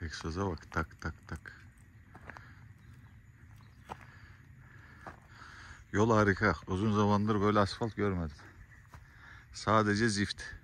Egzoza bak, tak tak tak. Yol harika. Uzun zamandır böyle asfalt görmedim. Sadece zift.